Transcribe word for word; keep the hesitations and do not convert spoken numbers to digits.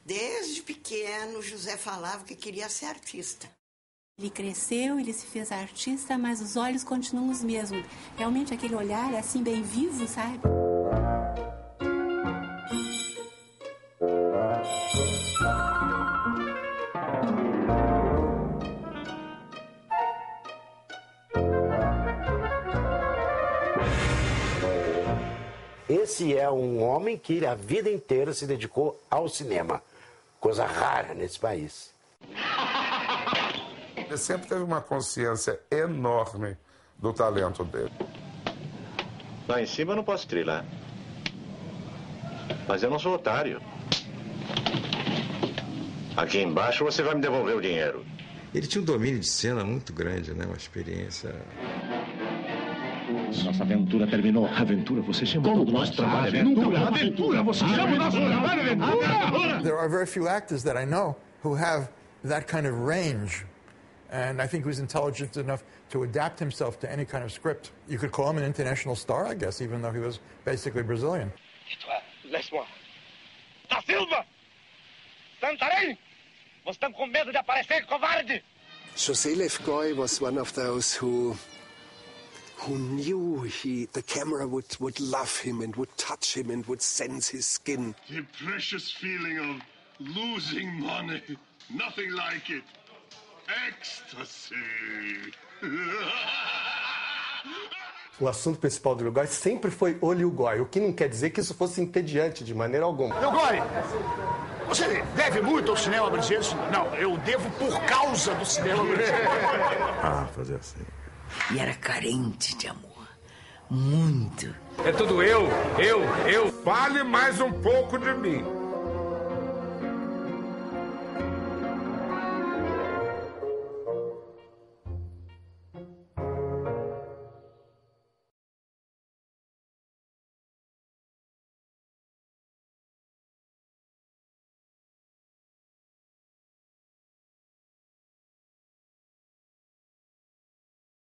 Desde pequeno, José falava que queria ser artista. Ele cresceu, ele se fez artista, mas os olhos continuam os mesmos. Realmente aquele olhar é assim bem vivo, sabe? Esse é um homem que a vida inteira se dedicou ao cinema. Coisa rara nesse país. Ele sempre teve uma consciência enorme do talento dele. Lá em cima eu não posso trilhar. Mas eu não sou otário. Aqui embaixo você vai me devolver o dinheiro. Ele tinha um domínio de cena muito grande, né? Uma experiência... Nossa aventura terminou. Aventura, você chama todo o nosso trabalho. Aventura, aventura, você chama o nosso trabalho aventura. There are very few actors that I know who have that kind of range. And I think he was intelligent enough to adapt himself to any kind of script. You could call him an international star, I guess, even though he was basically Brazilian. Laisse-moi. Da Silva! Santarém! Vocês estão com medo de aparecer, covarde! José Lefgoy was one of those who who knew he the camera would would love him and would touch him and would sense his skin. The precious feeling of losing money. Nothing like it. Ecstasy. O assunto principal do Lugoi sempre foi o Lugoi, o que não quer dizer que isso fosse entediante de maneira alguma. Lugoi, você deve muito ao cinema brasileiro? Não, eu devo por causa do cinema brasileiro. Ah, fazer assim. E era carente de amor. Muito. É tudo eu, eu, eu. Fale mais um pouco de mim.